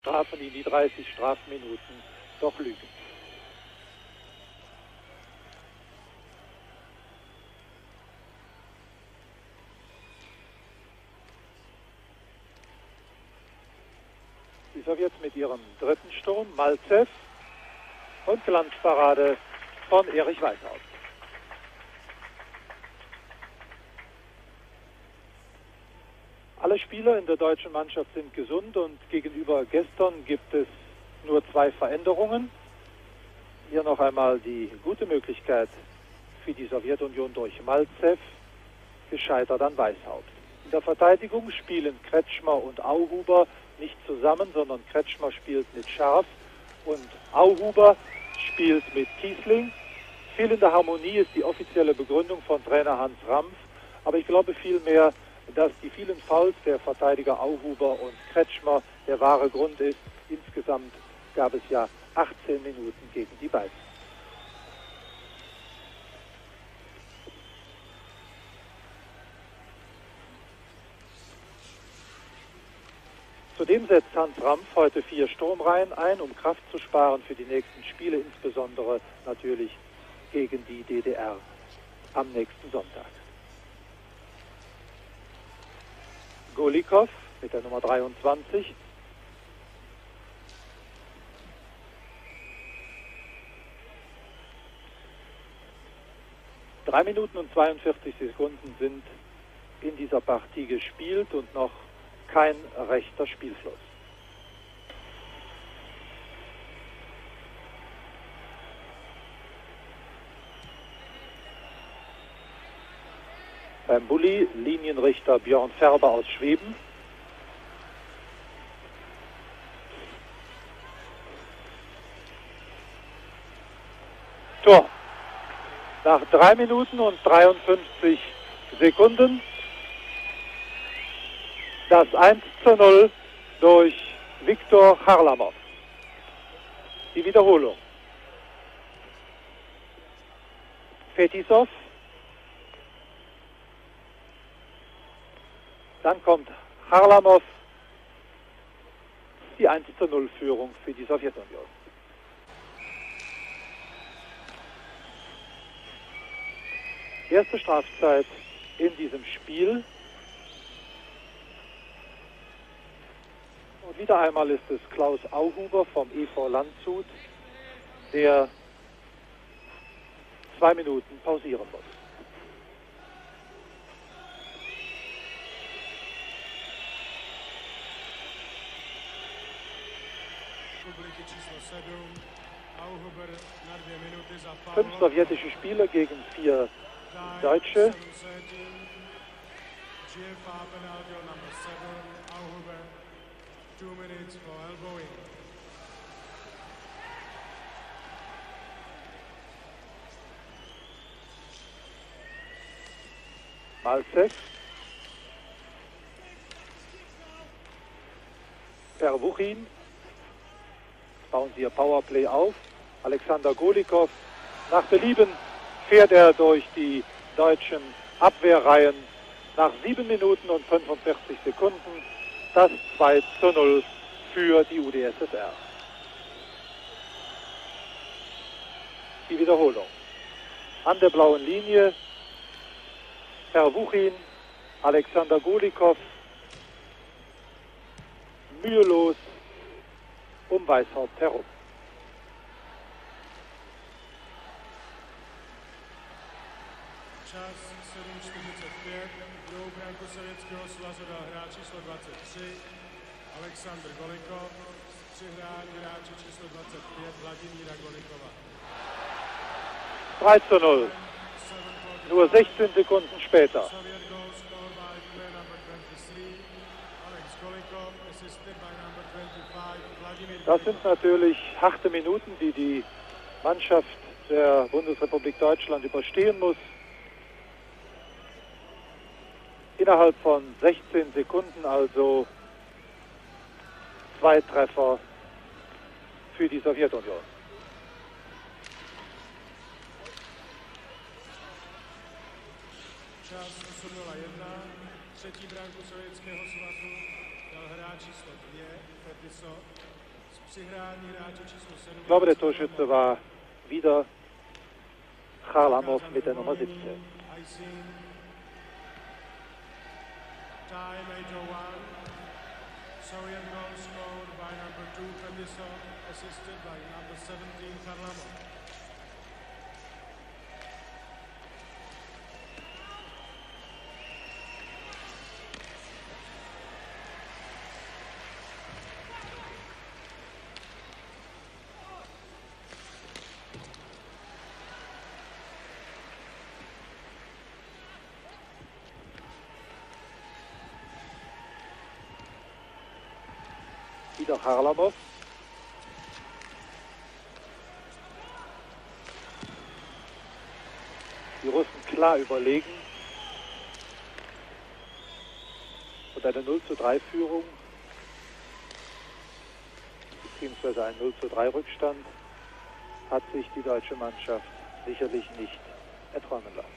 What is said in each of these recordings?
Strafen ihn die 30 Strafminuten doch lügen. Die Sowjets mit ihrem dritten Sturm, Malzew, und Glanzparade von Erich Weishaupt. Alle Spieler in der deutschen Mannschaft sind gesund und gegenüber gestern gibt es nur 2 Veränderungen. Hier noch einmal die gute Möglichkeit für die Sowjetunion durch Malzew, gescheitert an Weishaupt. In der Verteidigung spielen Kretschmer und Auhuber nicht zusammen, sondern Kretschmer spielt mit Scharf und Auhuber spielt mit Kiesling. Fehlende Harmonie ist die offizielle Begründung von Trainer Hans Rampf, aber ich glaube vielmehr, dass die vielen Fouls der Verteidiger Auhuber und Kretschmer der wahre Grund ist. Insgesamt gab es ja 18 Minuten gegen die beiden. Zudem setzt Hans Rampf heute 4 Sturmreihen ein, um Kraft zu sparen für die nächsten Spiele, insbesondere natürlich gegen die DDR am nächsten Sonntag. Golikov mit der Nummer 23. Drei Minuten und 42 Sekunden sind in dieser Partie gespielt und noch kein rechter Spielfluss. Beim Bulli Linienrichter Björn Färber aus Schweben. Tor. Nach 3 Minuten und 53 Sekunden das 1:0 durch Viktor Charlamov. Die Wiederholung. Fetisov. Dann kommt Charlamov, die 1:0 Führung für die Sowjetunion. Erste Strafzeit in diesem Spiel. Und wieder einmal ist es Klaus Auhuber vom EV Landshut, der 2 Minuten pausieren muss. Fünf sowjetische Spieler gegen 4 Deutsche. Malzew. Pervuchin. Bauen sie ihr Powerplay auf. Alexander Golikov. Nach Belieben fährt er durch die deutschen Abwehrreihen. Nach 7 Minuten und 45 Sekunden das 2:0 für die UdSSR. Die Wiederholung. An der blauen Linie Pervuchin, Alexander Golikov, mühelos um Weishaupt herum. Čas 7:45, druhou branku Sovětského svazu dal hráč číslo 23 Alexandr Golikov, s přihráním hráče číslo 25 Vladimíra Golikova. 3:0, nur 16 Sekunden später. Soviet goal scored by player number 23, Alex Golikov, assisted by number 25, Vladimir Das sind natürlich harte Minuten, die die Mannschaft der Bundesrepublik Deutschland überstehen muss. Innerhalb von 16 Sekunden also 2 Treffer für die Sowjetunion. Čas 8:01, třetí branku Sovětského svazu dal hráč číslo 2 Fetisov. Přihrání hráče číslo 7. Ich glaube, der Torschütze war wieder Charlamov mit der Nummer 17. Icing. Time 8:01. Soviet goal scored by number 2 Fedisov, assisted by number 17 Karlamov. Wieder Charlamov. Die Russen klar überlegen. Und eine 0:3 Führung, beziehungsweise ein 0:3 Rückstand, hat sich die deutsche Mannschaft sicherlich nicht erträumen lassen.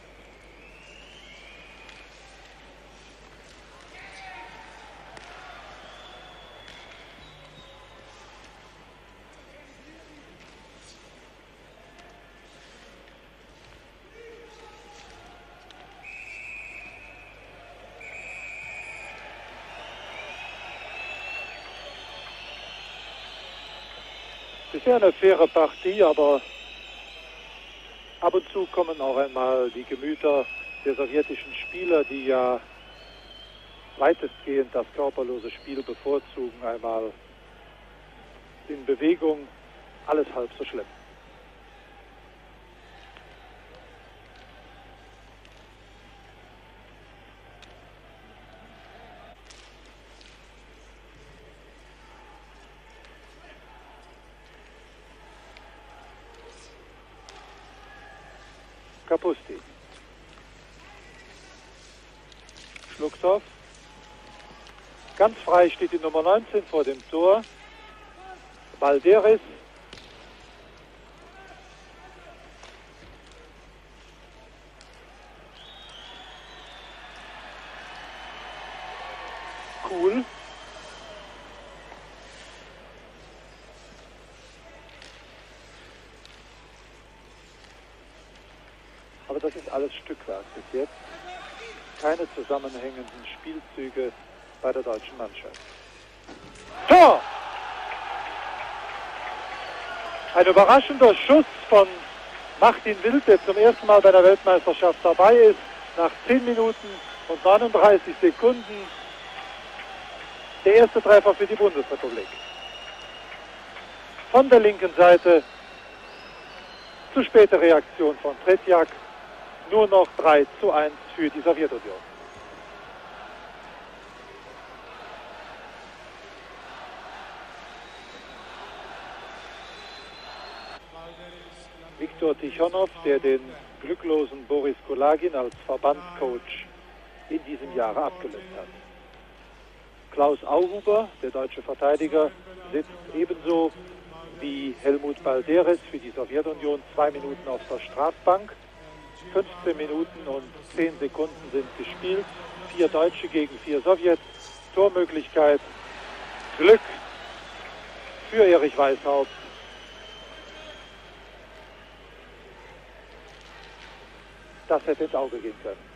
Bisher eine faire Partie, aber ab und zu kommen auch einmal die Gemüter der sowjetischen Spieler, die ja weitestgehend das körperlose Spiel bevorzugen, einmal in Bewegung. Alles halb so schlimm. Kapusti. Schlucksow. Ganz frei steht die Nummer 19 vor dem Tor. Balderis. Cool. Aber das ist alles Stückwerk bis jetzt. Keine zusammenhängenden Spielzüge bei der deutschen Mannschaft. Tor! Ein überraschender Schuss von Martin Wild, der zum ersten Mal bei der Weltmeisterschaft dabei ist. Nach 10 Minuten und 39 Sekunden der erste Treffer für die Bundesrepublik. Von der linken Seite, zu späte Reaktion von Tretjak. Nur noch 3:1 für die Sowjetunion. Viktor Tichonow, der den glücklosen Boris Kulagin als Verbandscoach in diesem Jahre abgelöst hat. Klaus Auhuber, der deutsche Verteidiger, sitzt ebenso wie Helmut Balderis für die Sowjetunion 2 Minuten auf der Strafbank. 15 Minuten und 10 Sekunden sind gespielt. 4 Deutsche gegen 4 Sowjets. Tormöglichkeit. Glück für Erich Weishaupt. Das hätte ins Auge gehen können.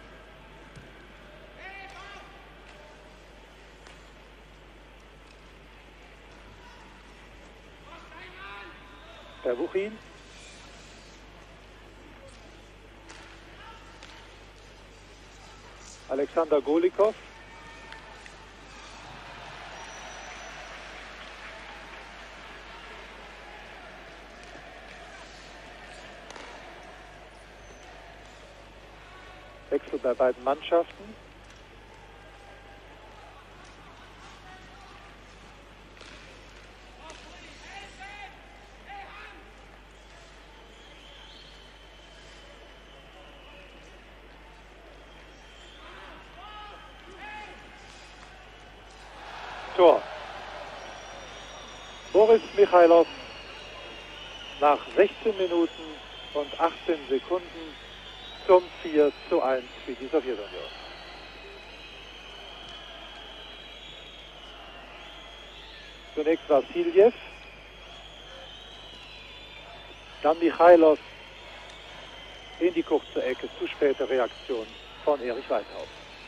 Pervuchin. Alexander Golikov. Wechsel bei beiden Mannschaften. Tor. Boris Michailov nach 16 Minuten und 18 Sekunden zum 4:1 für die Sowjetunion. Zunächst Wassiljew, Dann Michailov in die kurze Ecke. Zu späte Reaktion von Erich Weithaus.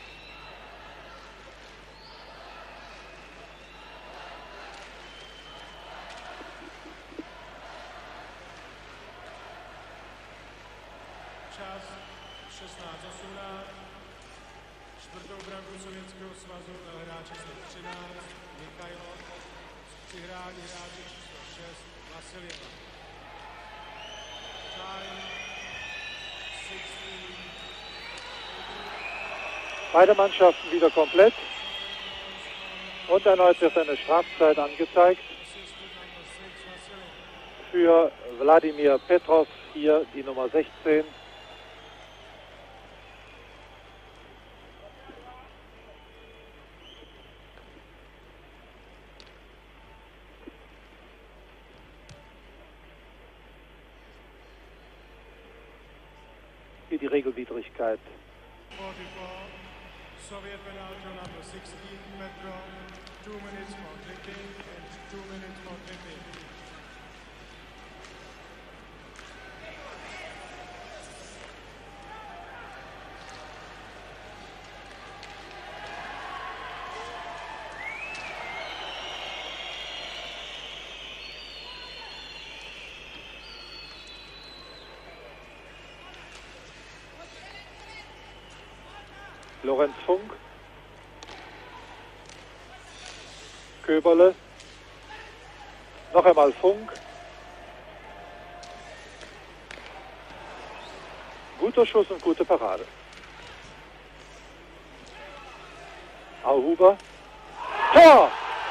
Čas 16:18. Čtvrtou branku Sovětského svazu dal hráč číslo 13 Michailov. Přihrání hráče číslo 6 Vasiljeva. Time 16. Beide Mannschaften wieder komplett. Und erneut wird eine Strafzeit angezeigt für Wladimir Petrov, hier die Nummer 16. Hier die Regelwidrigkeit. 44. Soviet penalty on number 16 Petrov. 2 minutes for tripping and 2 minutes for tripping. Lorenz Funk, Köberle, noch einmal Funk, guter Schuss und gute Parade. Auhuber, Tor!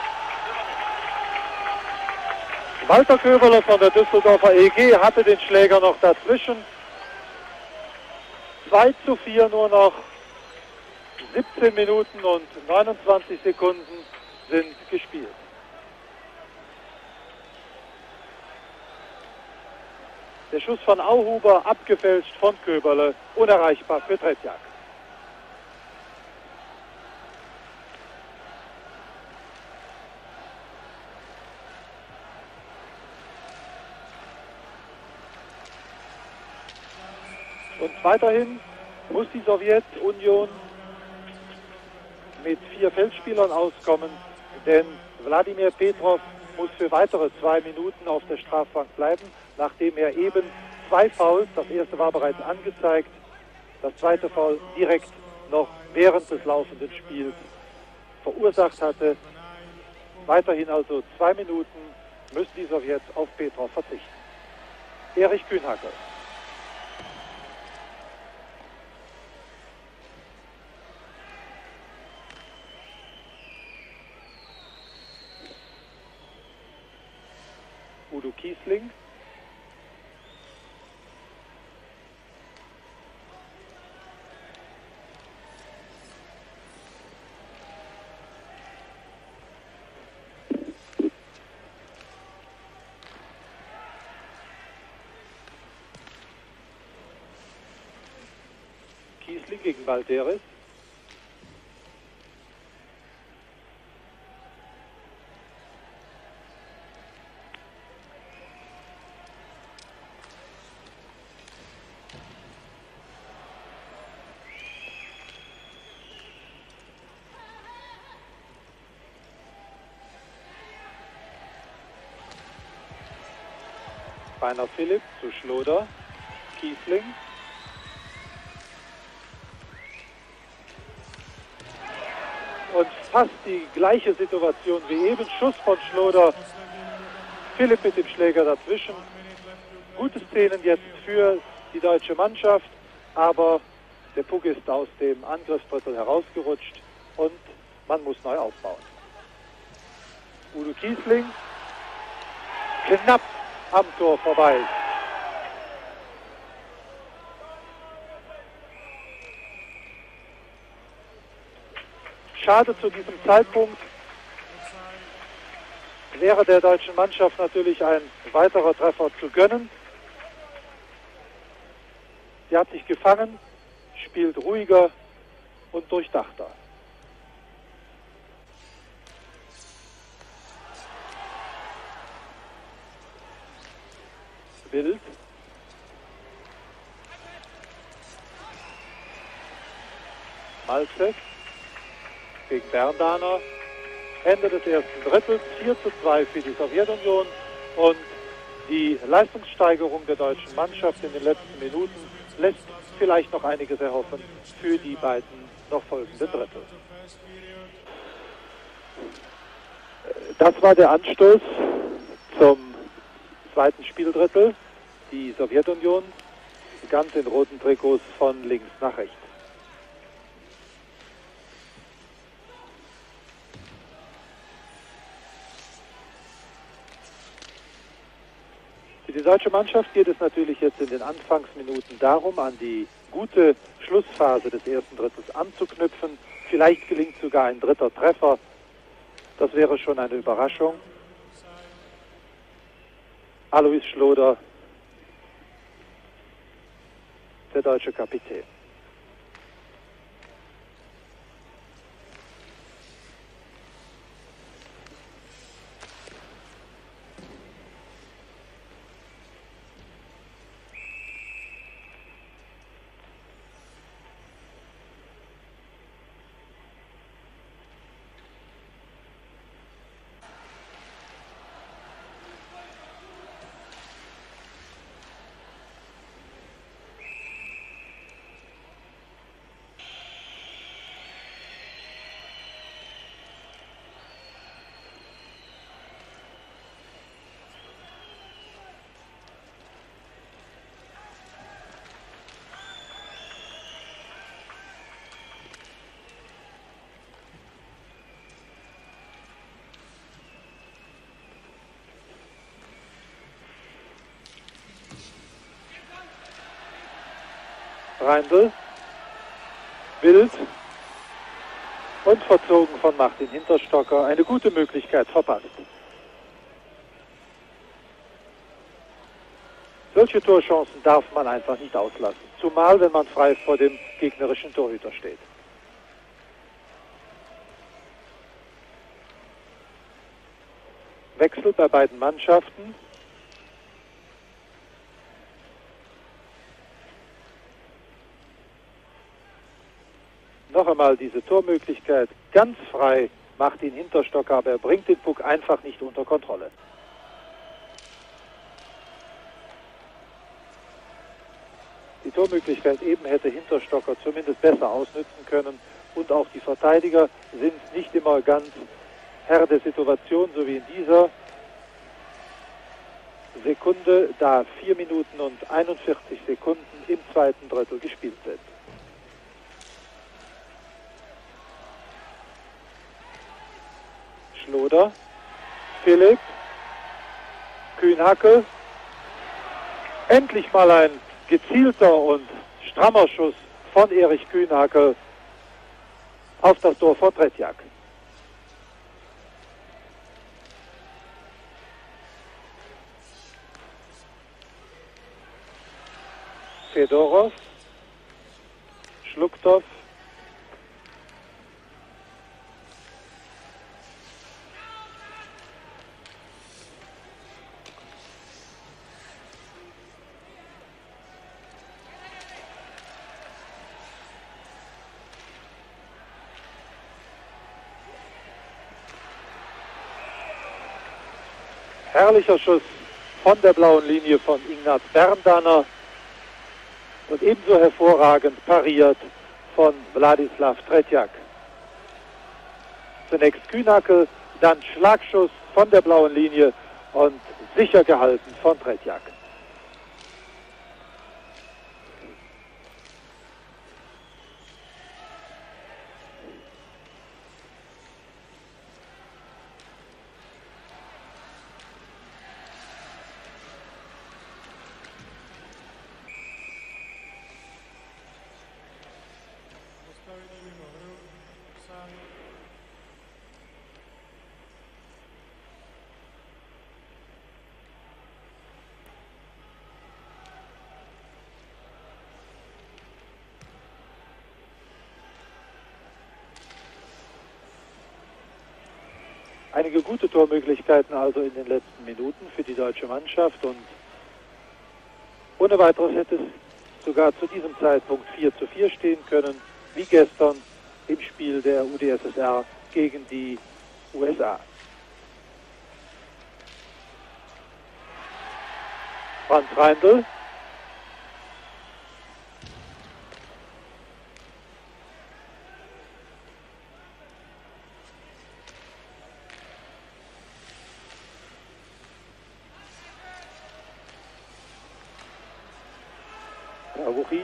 Walter Köberle von der Düsseldorfer EG hatte den Schläger noch dazwischen. 2:4 nur noch. 17 Minuten und 29 Sekunden sind gespielt. Der Schuss von Auhuber abgefälscht von Köberle, unerreichbar für Tretjak. Und weiterhin muss die Sowjetunion mit 4 Feldspielern auskommen, denn Wladimir Petrov muss für weitere 2 Minuten auf der Strafbank bleiben, nachdem er eben 2 Fouls, das erste war bereits angezeigt, das zweite Foul direkt noch während des laufenden Spiels verursacht hatte. Weiterhin also 2 Minuten müssen die Sowjets auf Petrov verzichten. Erich Kühnhackl. Udo Kiesling. Kiesling gegen Balderis. Rainer Philipp zu Schloder, Kiesling. Und fast die gleiche Situation wie eben. Schuss von Schloder, Philipp mit dem Schläger dazwischen. Gute Szenen jetzt für die deutsche Mannschaft, aber der Puck ist aus dem Angriffsdrittel herausgerutscht und man muss neu aufbauen. Udo Kiesling, knapp am Tor vorbei. Schade, zu diesem Zeitpunkt wäre der deutschen Mannschaft natürlich ein weiterer Treffer zu gönnen. Sie hat sich gefangen, spielt ruhiger und durchdachter. Wild. Malzek gegen Berndaner. Ende des ersten Drittels, 4:2 für die Sowjetunion, und die Leistungssteigerung der deutschen Mannschaft in den letzten Minuten lässt vielleicht noch einiges erhoffen für die beiden noch folgenden Drittel. Das war der Anstoß zum zweiten Spieldrittel. Die Sowjetunion ganz in roten Trikots von links nach rechts. Für die deutsche Mannschaft geht es natürlich jetzt in den Anfangsminuten darum, an die gute Schlussphase des ersten Drittels anzuknüpfen. Vielleicht gelingt sogar ein dritter Treffer. Das wäre schon eine Überraschung. Alois Schloder, der deutsche Kapitän. Reindl, Wild und verzogen von Martin Hinterstocker. Eine gute Möglichkeit verpasst. Solche Torchancen darf man einfach nicht auslassen, zumal wenn man frei vor dem gegnerischen Torhüter steht. Wechsel bei beiden Mannschaften. Noch einmal diese Tormöglichkeit, ganz frei macht ihn Hinterstocker, aber er bringt den Puck einfach nicht unter Kontrolle. Die Tormöglichkeit eben hätte Hinterstocker zumindest besser ausnützen können, und auch die Verteidiger sind nicht immer ganz Herr der Situation, so wie in dieser Sekunde, da 4 Minuten und 41 Sekunden im zweiten Drittel gespielt sind. Schloder, Philipp, Kühnhackel, endlich mal ein gezielter und strammer Schuss von Erich Kühnhackel auf das Tor vor Tretjak. Fedorov, Schlucktow, herrlicher Schuss von der blauen Linie von Ignaz Berndaner und ebenso hervorragend pariert von Wladislav Tretjak. Zunächst Kühnhackel, dann Schlagschuss von der blauen Linie und sicher gehalten von Tretjak. Einige gute Tormöglichkeiten also in den letzten Minuten für die deutsche Mannschaft, und Ohne weiteres hätte es sogar zu diesem Zeitpunkt 4:4 stehen können, wie gestern im Spiel der UdSSR gegen die USA. Franz Reindl. Wuchin.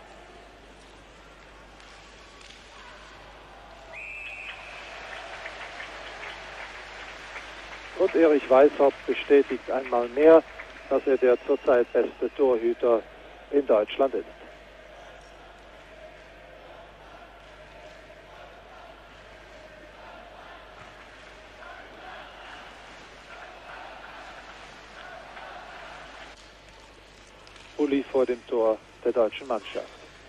Und Erich Weishaupt bestätigt einmal mehr, dass er der zurzeit beste Torhüter in Deutschland ist. Uli vor dem Tor der deutschen Mannschaft.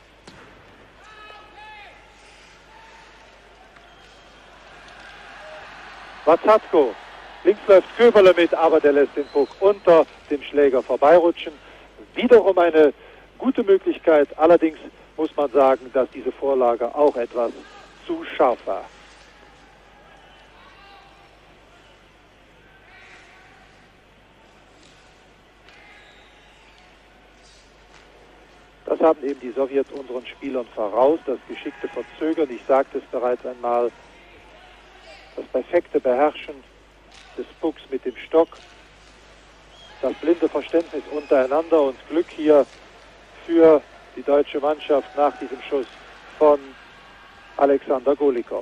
Watzatko. Links läuft Köberle mit, aber der lässt den Puck unter dem Schläger vorbeirutschen. Wiederum eine gute Möglichkeit. Allerdings muss man sagen, dass diese Vorlage auch etwas zu scharf war. Das haben eben die Sowjets unseren Spielern voraus, das geschickte Verzögern. Ich sagte es bereits einmal, das perfekte Beherrschen des Pucks mit dem Stock, das blinde Verständnis untereinander und Glück hier für die deutsche Mannschaft nach diesem Schuss von Alexander Golikov.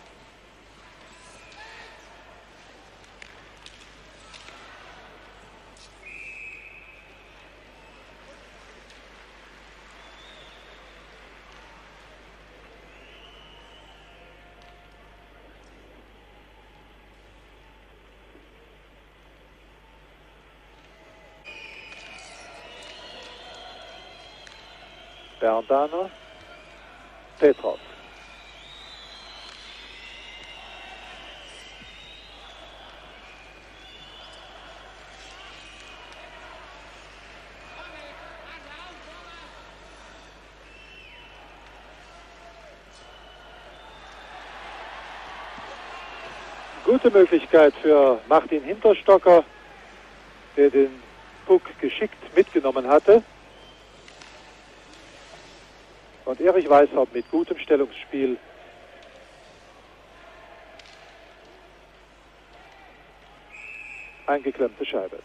Berndahner, Petrov. Gute Möglichkeit für Martin Hinterstocker, der den Puck geschickt mitgenommen hatte. Und Erich Weishaupt mit gutem Stellungsspiel eingeklemmte Scheibe.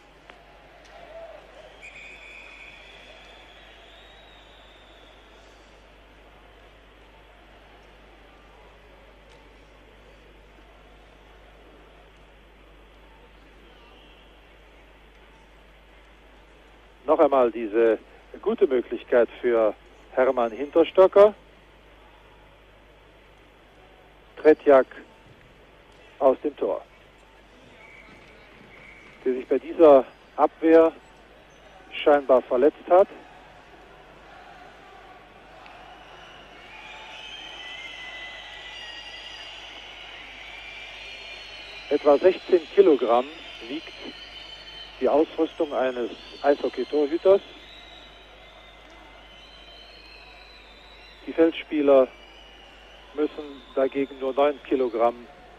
Noch einmal diese gute Möglichkeit für Hermann Hinterstocker. Tretjak aus dem Tor, der sich bei dieser Abwehr scheinbar verletzt hat. Etwa 16 Kilogramm wiegt die Ausrüstung eines Eishockey-Torhüters. Die Feldspieler müssen dagegen nur 9 Kilogramm.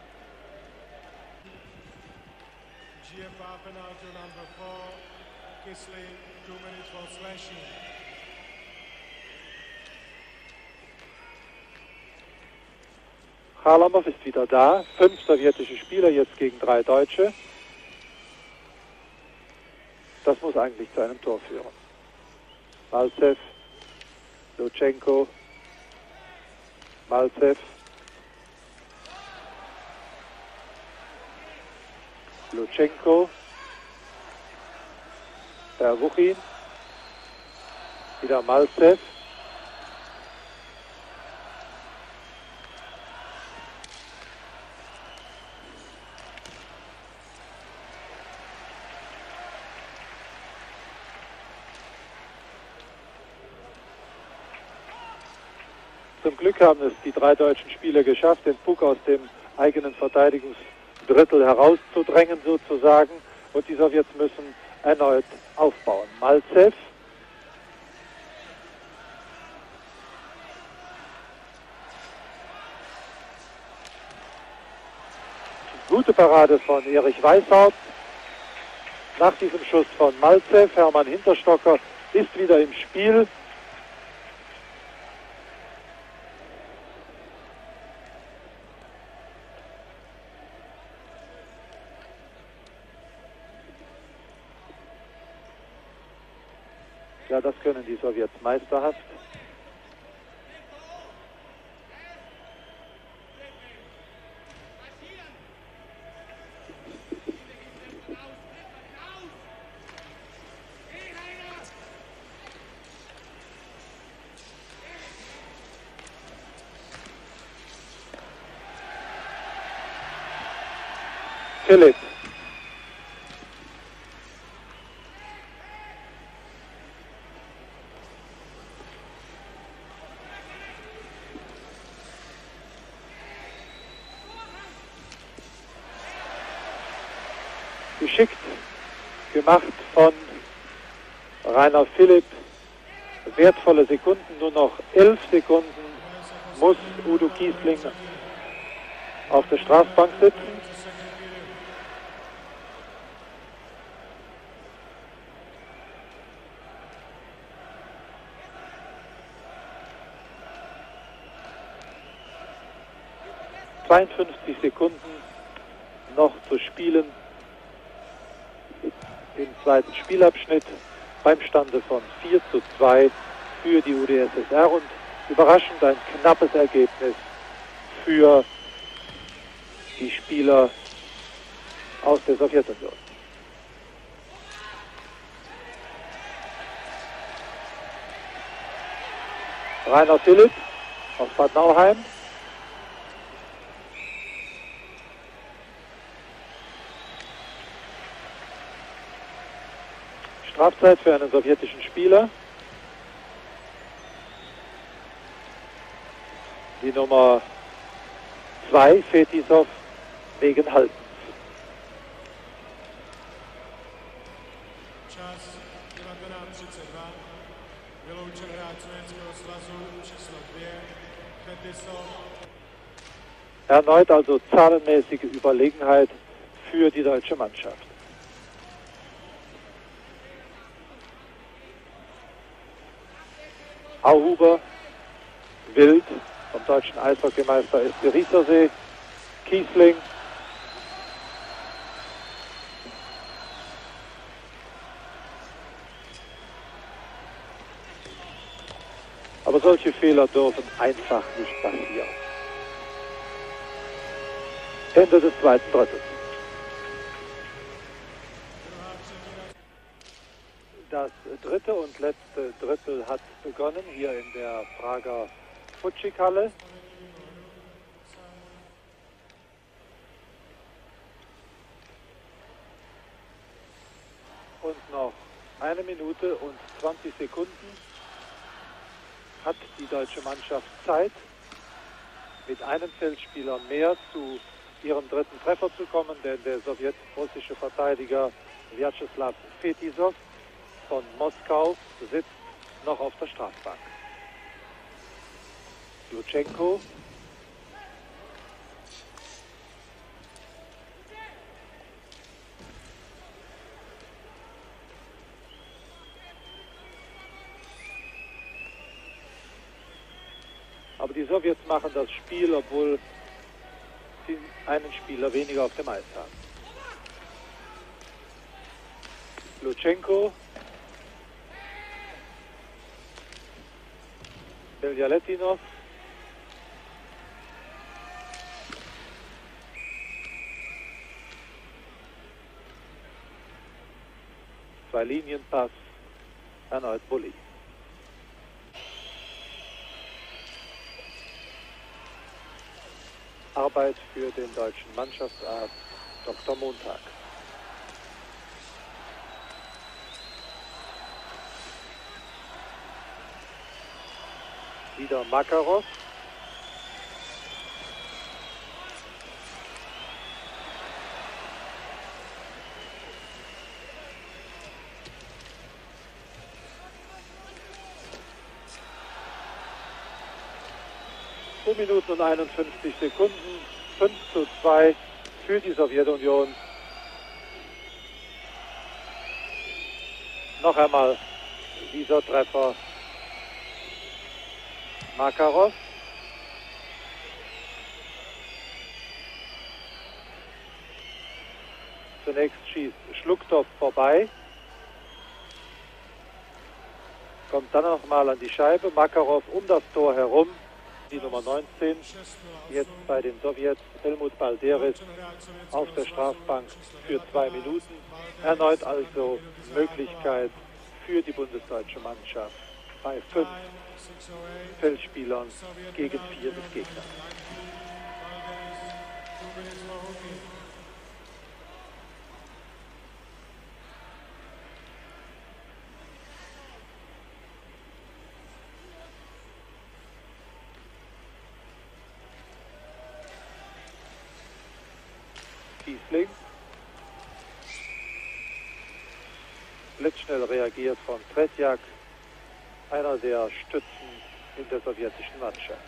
Kharlamov ist wieder da. 5 sowjetische Spieler jetzt gegen 3 Deutsche. Das muss eigentlich zu einem Tor führen. Malzew, Lutschenko, Malzew, Lutschenko, Wuchin, wieder Malzew, Zum Glück haben es die 3 deutschen Spieler geschafft, den Puck aus dem eigenen Verteidigungsdrittel herauszudrängen sozusagen. Und die Sowjets müssen erneut aufbauen. Malzew gute Parade von Erich Weishaupt. Nach diesem Schuss von Malzew, Hermann Hinterstocker ist wieder im Spiel. Ja, das können die Sowjets meisterhaft. Philipp. Geschickt gemacht von Rainer Philipp. Wertvolle Sekunden, nur noch 11 Sekunden muss Udo Kiesling auf der Strafbank sitzen. Sekunden noch zu spielen im zweiten Spielabschnitt beim Stande von 4:2 für die UdSSR und überraschend ein knappes Ergebnis für die Spieler aus der Sowjetunion. Rainer Philipp aus Bad Nauheim. Strafzeit für einen sowjetischen Spieler. Die Nummer 2, Fetisov, wegen Haltens. Čas 19:32. Vyloučen hráč Sovětského svazu číslo 2, Fetisov. Erneut also zahlenmäßige Überlegenheit für die deutsche Mannschaft. Auhuber, Wild vom deutschen Eishockeymeister SC Riesersee, Kiesling, aber solche Fehler dürfen einfach nicht passieren. Ende des zweiten Drittels. Das dritte und letzte Drittel hat begonnen hier in der Prager Futschik-Halle. Und noch 1 Minute und 20 Sekunden hat die deutsche Mannschaft Zeit, mit einem Feldspieler mehr zu ihrem dritten Treffer zu kommen, denn der sowjetrussische Verteidiger Vyacheslav Fetisov von Moskau sitzt noch auf der Strafbank. Lutschenko. Aber die Sowjets machen das Spiel, obwohl sie einen Spieler weniger auf dem Eis haben. Lutschenko. Beljaletinov. Zwei Linienpass, erneut Bulli. Arbeit für den deutschen Mannschaftsarzt Dr. Montag. Wieder Makarov. Minuten und 51 Sekunden, 5:2 für die Sowjetunion. Noch einmal dieser Treffer. Makarov. Zunächst schießt Schlucktow vorbei. Kommt dann nochmal an die Scheibe. Makarov um das Tor herum. Die Nummer 19. Jetzt bei den Sowjets Helmut Balderis auf der Strafbank für 2 Minuten. Erneut also Möglichkeit für die bundesdeutsche Mannschaft bei 5 Feldspielern gegen 4 des Gegners. Kiesling. Blitzschnell reagiert von Tretjak, einer der Stützen in der sowjetischen Mannschaft.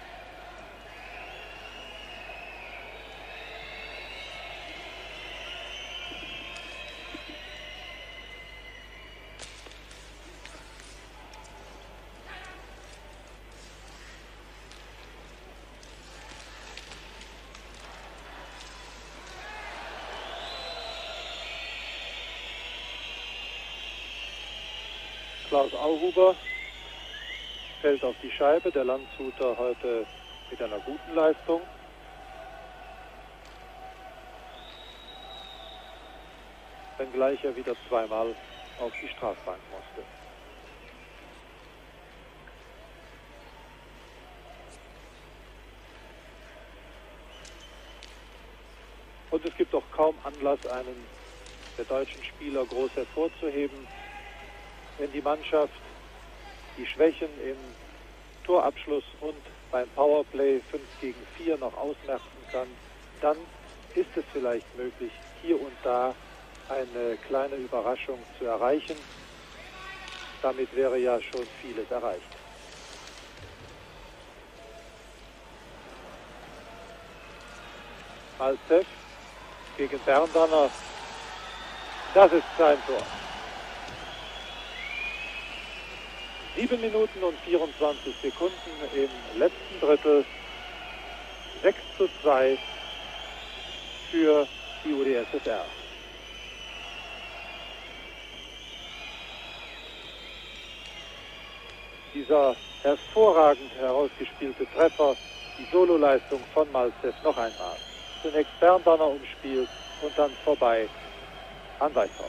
Klaus Auhuber fällt auf die Scheibe, der Landshuter heute mit einer guten Leistung. Wenngleich er wieder zweimal auf die Strafbank musste. Und es gibt auch kaum Anlass, einen der deutschen Spieler groß hervorzuheben. Wenn die Mannschaft die Schwächen im Torabschluss und beim Powerplay 5 gegen 4 noch ausmerzen kann, dann ist es vielleicht möglich, hier und da eine kleine Überraschung zu erreichen. Damit wäre ja schon vieles erreicht. Malzew gegen Berndanner. Das ist sein Tor. 7 Minuten und 24 Sekunden im letzten Drittel. 6:2 für die UdSSR. Dieser hervorragend herausgespielte Treffer, die Sololeistung von Malzew noch einmal. Zunächst Berndanner umspielt und dann vorbei an Weißhaus.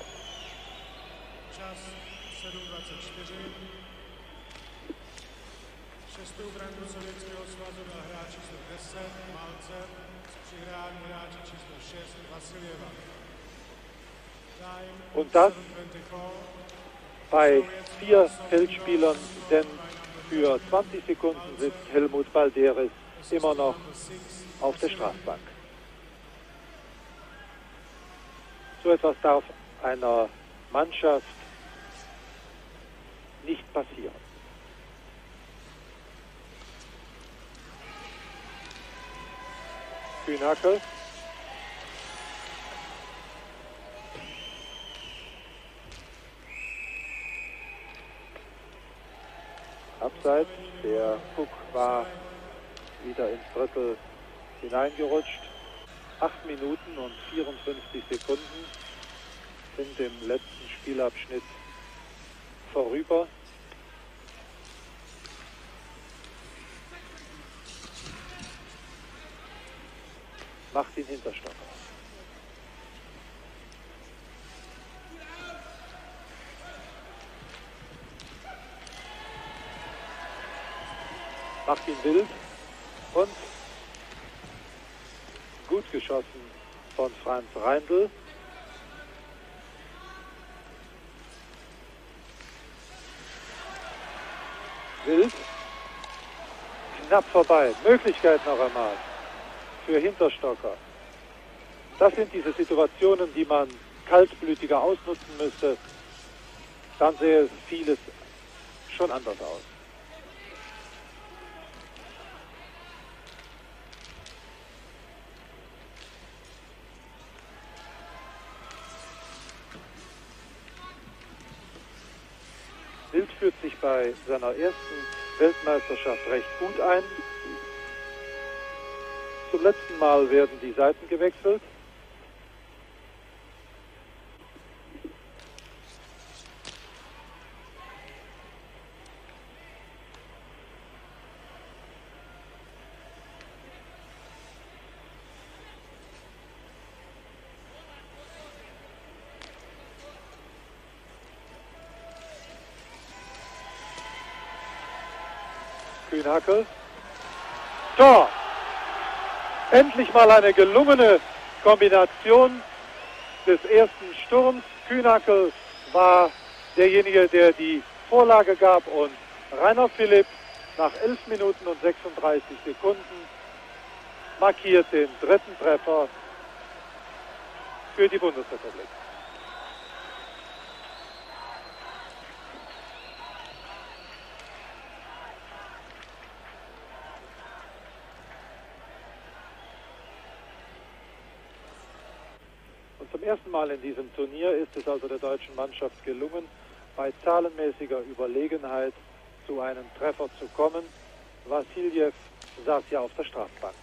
Šestou branku Sovětského svazu dal hráč číslo 10, Malcev, s přihrání hráče číslo 6, Vasiljeva. Und das bei 4 Feldspielern, denn für 20 Sekunden sitzt Helmut Balderis immer noch auf der Strafbank. So etwas darf einer Mannschaft nicht passieren. Kühnhackl. Abseits, der Puck war wieder ins Drittel hineingerutscht. 8 Minuten und 54 Sekunden sind im letzten Spielabschnitt vorüber. Martin Hinterstocker. Martin Wild und gut geschossen von Franz Reindl. Wild knapp vorbei. Möglichkeit noch einmal für Hinterstocker. Das sind diese Situationen, die man kaltblütiger ausnutzen müsste. Dann sähe vieles schon anders aus. Wild führt sich bei seiner ersten Weltmeisterschaft recht gut ein. Zum letzten Mal werden die Seiten gewechselt. Kühnhackl. Tor! Endlich mal eine gelungene Kombination des ersten Sturms. Kühnhackl war derjenige, der die Vorlage gab, und Rainer Philipp nach 11 Minuten und 36 Sekunden markiert den dritten Treffer für die Bundesrepublik. Zum ersten Mal in diesem Turnier ist es also der deutschen Mannschaft gelungen, bei zahlenmäßiger Überlegenheit zu einem Treffer zu kommen. Wassiljew saß ja auf der Strafbank.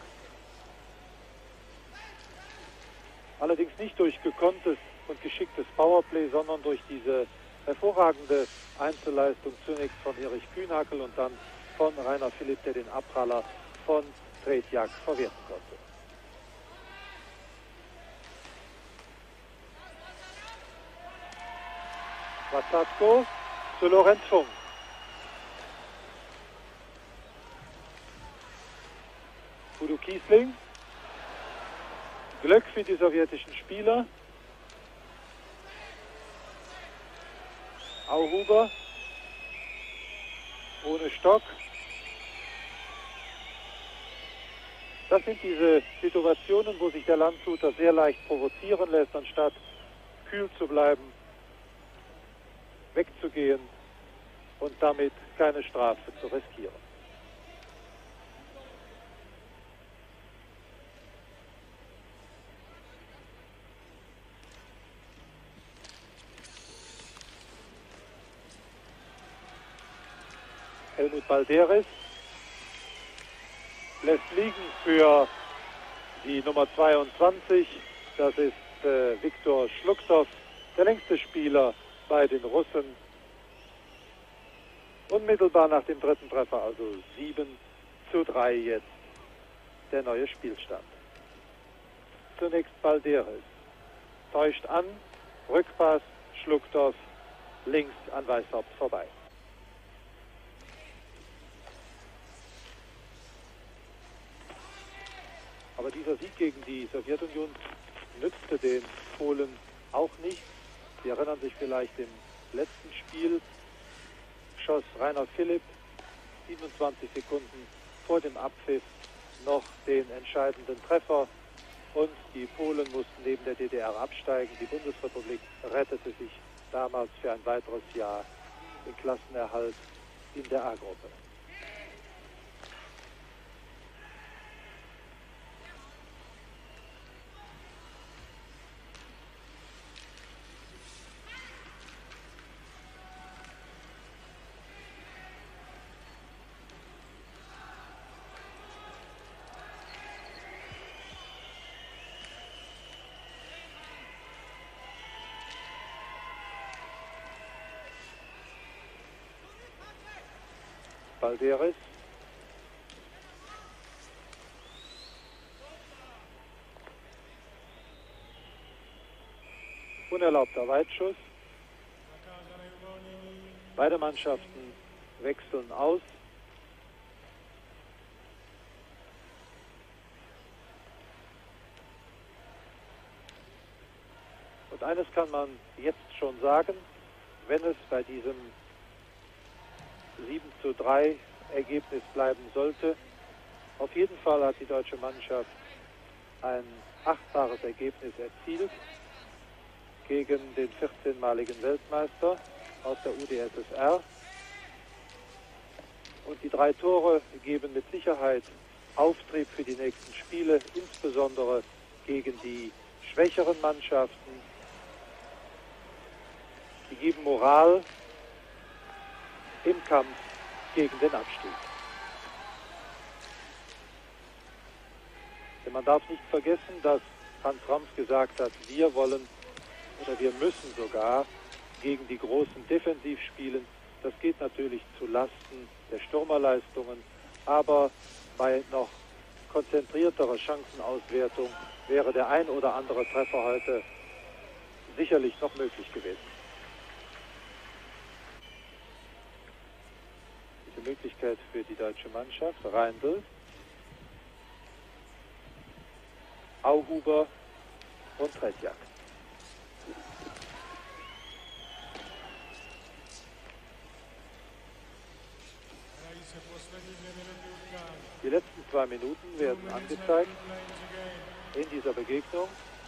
Allerdings nicht durch gekonntes und geschicktes Powerplay, sondern durch diese hervorragende Einzelleistung zunächst von Erich Kühnhackl und dann von Rainer Philipp, der den Abpraller von Tretjak verwerten konnte. Wasatko zu Lorenz Funk. Udo Kiesling. Glück für die sowjetischen Spieler. Auhuber. Ohne Stock. Das sind diese Situationen, wo sich der Landshuter sehr leicht provozieren lässt, anstatt kühl zu bleiben, wegzugehen und damit keine Strafe zu riskieren. Helmut Balderes lässt liegen für die Nummer 22. Das ist Viktor Schlucktow, der längste Spieler bei den Russen. Unmittelbar nach dem dritten Treffer, also 7:3 jetzt der neue Spielstand. Zunächst Balderes. Täuscht an, Rückpass, Schlucktow links an Weishaupt vorbei. Aber dieser Sieg gegen die Sowjetunion nützte den Polen auch nicht. Sie erinnern sich vielleicht, im letzten Spiel schoss Rainer Philipp 27 Sekunden vor dem Abpfiff noch den entscheidenden Treffer und die Polen mussten neben der DDR absteigen. Die Bundesrepublik rettete sich damals für ein weiteres Jahr den Klassenerhalt in der A-Gruppe. Balderes. Unerlaubter Weitschuss. Beide Mannschaften wechseln aus. Und eines kann man jetzt schon sagen, wenn es bei diesem 7:3 Ergebnis bleiben sollte. Auf jeden Fall hat die deutsche Mannschaft ein achtbares Ergebnis erzielt gegen den 14-maligen Weltmeister aus der UdSSR. Und die 3 Tore geben mit Sicherheit Auftrieb für die nächsten Spiele, insbesondere gegen die schwächeren Mannschaften. Die geben Moral im Kampf gegen den Abstieg. Denn man darf nicht vergessen, dass Hans Rams gesagt hat, wir wollen oder wir müssen sogar gegen die Großen defensiv spielen. Das geht natürlich zu Lasten der Stürmerleistungen, aber bei noch konzentrierterer Chancenauswertung wäre der ein oder andere Treffer heute sicherlich noch möglich gewesen. Diese Möglichkeit für die deutsche Mannschaft: Reindl, Auhuber und Tretjak. Die letzten 2 Minuten werden angezeigt in dieser Begegnung.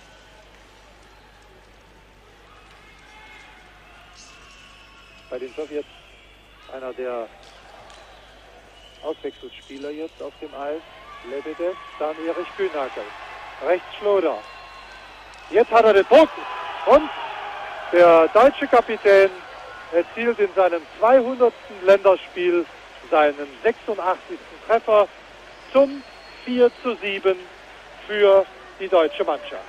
Bei den Sowjets einer der Auswechselspieler jetzt auf dem Eis, Lebedev, dann Erich Kühnhackl. Rechts Schloder. Jetzt hat er den Druck und der deutsche Kapitän erzielt in seinem 200. Länderspiel seinen 86. Treffer zum 4:7 für die deutsche Mannschaft.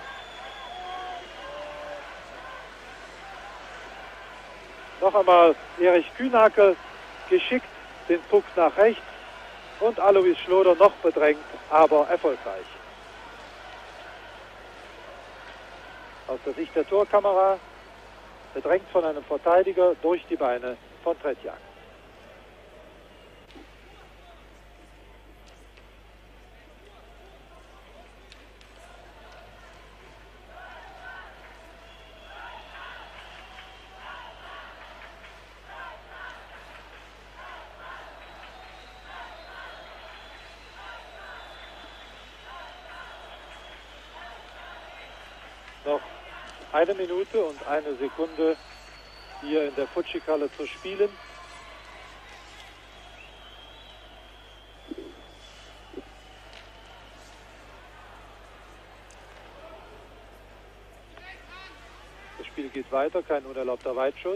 Noch einmal Erich Kühnhackl geschickt den Puck nach rechts und Alois Schloder noch bedrängt, aber erfolgreich. Aus der Sicht der Torkamera bedrängt von einem Verteidiger durch die Beine von Tretjak. Noch 1 Minute und 1 Sekunde hier in der Futschik-Halle zu spielen. Das Spiel geht weiter, kein unerlaubter Weitschuss.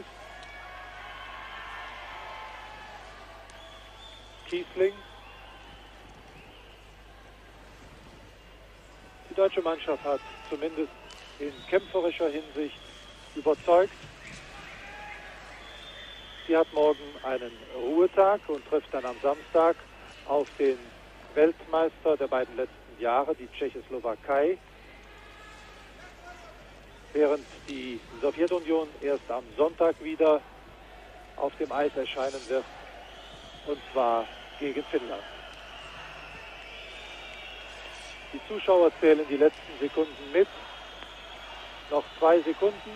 Kiesling. Die deutsche Mannschaft hat zumindest in kämpferischer Hinsicht überzeugt. Sie hat morgen einen Ruhetag und trifft dann am Samstag auf den Weltmeister der beiden letzten Jahre, die Tschechoslowakei, während die Sowjetunion erst am Sonntag wieder auf dem Eis erscheinen wird, und zwar gegen Finnland. Die Zuschauer zählen die letzten Sekunden mit. Noch 2 Sekunden.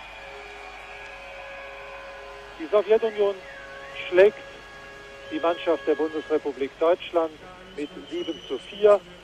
Die Sowjetunion schlägt die Mannschaft der Bundesrepublik Deutschland mit 7:4.